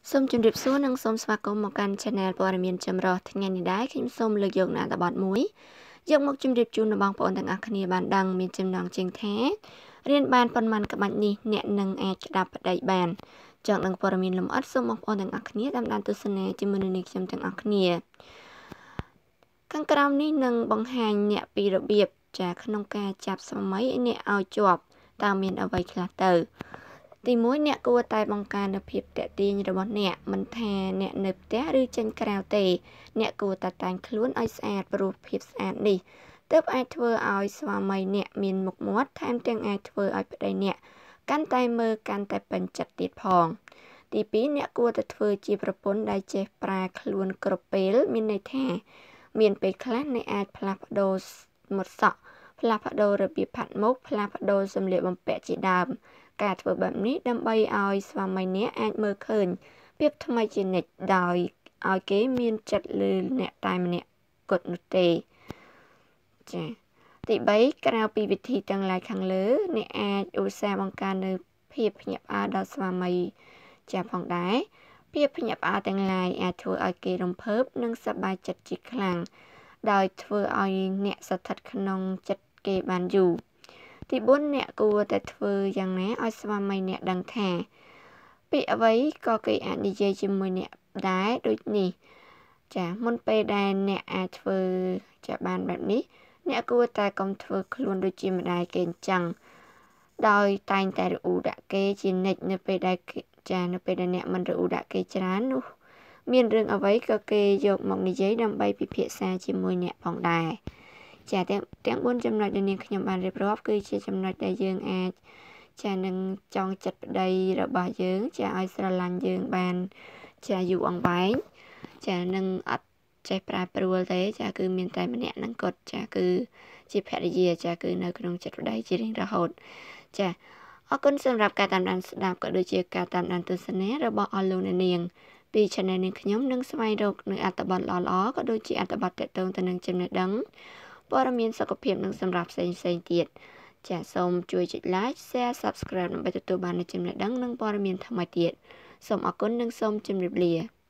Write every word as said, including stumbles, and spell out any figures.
សូមជម្រាបសួរនិងសូមស្វាគមន៍មកកាន់ Channel ព័ត៌មានចម្រុះថ្ងៃនេះដែរខ្ញុំសូមលើកយកនៅអត្ថបទមួយយកមកជម្រាបជូនដល់បងប្អូនទាំងអស់គ្នាបានដឹងមានចំណងជើងថារៀនបានប៉ុន្មានក្បាច់នេះអ្នកនឹងអាចក្តាប់ប្តីបានចង់ដឹងព័ត៌មានលម្អិតសូមបងប្អូនទាំងអស់គ្នាតាមដានទស្សនាជាមួយនឹងខ្ញុំទាំងអស់គ្នាខាងក្រោមនេះនឹងបង្ហាញអ្នកពីរបៀបចាក្នុងការចាប់ស្វាមីអ្នកឲ្យជាប់តើមានអ្វីខ្លះទៅទីមួយអ្នកគួរតែបង្កើននូវភាពតាក់ទាញរបស់អ្នកមិនថាអ្នកនៅផ្ទះឬចេញក្រៅទេអ្នកគួរតែតែងខ្លួនឲ្យស្អាតព្រោះភាពស្អាតនេះទើបអាចធ្វើឲ្យស្វាមីអ្នកមានមុខមាត់ថែមទាំងអាចធ្វើឲ្យប្តីអ្នកកាន់តែមើលកាន់តែពេញចិត្តទៀតផងទីពីរអ្នកគួរតែធ្វើជាប្រពន្ធដែលចេះប្រើខ្លួនគ្រប់ពេលមានន័យថាមានពេលខ្លះអ្នកអាចផ្លាស់ប្ដូរមុតសក់ផ្លាស់ប្ដូររបៀបផាត់មុខផ្លាស់ប្ដូរសម្លៀកបំពាក់ជាដើមការធ្វើបែបនេះដើម្បីឲ្យស្វាមីអ្នកអាចមើលឃើញភាពថ្មីជានិច្ចដោយឲ្យគេមានចិត្តលើអ្នកតែម្នាក់គត់នោះទេចា៎ទីបីក្រៅពីវិធីទាំងឡាយខាងលើអ្នកអាចឧស្សាហ៍បង្កើននូវភាពភ្ញាក់ផ្អើលដល់ស្វាមីចា៎ផងដែរភាពភ្ញាក់ផ្អើលទាំងឡាយអាចធ្វើឲ្យគេរំភើបនិងសប្បាយចិត្តជាខ្លាំងដោយធ្វើឲ្យអ្នកស្ថិតក្នុងចិត្តគេបានយូរទីបួនអ្នកគួរតែធ្វើយ៉ាងណាឲ្យស្វាមីអ្នកដឹងថាពាក្យអ្វីក៏គេអាចនិយាយជាមួយអ្នកដែរដូចនេះចាមុនពេលដែលអ្នកអាចធ្វើចាបានបែបនេះអ្នកគួរតែកុំធ្វើខ្លួនដូចជាម្ដាយគេអញ្ចឹងដោយតែងតែរអ៊ូដាក់គេជានិច្ចនៅពេលដែលចានៅពេលដែលអ្នកមិនរអ៊ូដាក់គេច្រើននោះមានរឿងអ្វីក៏គេយកមកនិយាយដើម្បីពិភាក្សាជាមួយអ្នកផងដែរចាទាំងទាំងបួនចំណុចដែលនាងខ្ញុំបានរៀបរាប់គឺជាចំណុចដែលយើងអាចចានឹងចង់ចិត្តប្តីរបស់យើងចាឲ្យស្រឡាញ់យើងបានចាយូរអង្វែងចានឹងអត់ចេះប្រែប្រួលទេចាគឺមានតែម្នាក់នឹងគាត់ចាគឺជាភរិយាចាគឺនៅក្នុងចិត្តប្តីជារៀងរហូតចាអរគុណសម្រាប់ការតាមដានស្ដាប់ក៏ដូចជាការតាមដានទស្សនារបស់អស់លោកអ្នកនាងពី Channel នាងខ្ញុំនឹងស្វែងរកនៅអត្ថបទល្អៗក៏ដូចជាអត្ថបទទាក់ទងទៅនឹងចំណេះដឹងព័ត៌មានសុខភាពនិងសម្រាប់ផ្សេងផ្សេងទៀតចាសសូមជួយចុច Like Share Subscribe ដើម្បីទទួលបាននូវចំណេះដឹងនិងព័ត៌មានថ្មីទៀតសូមអរគុណនិងសូមជម្រាបលា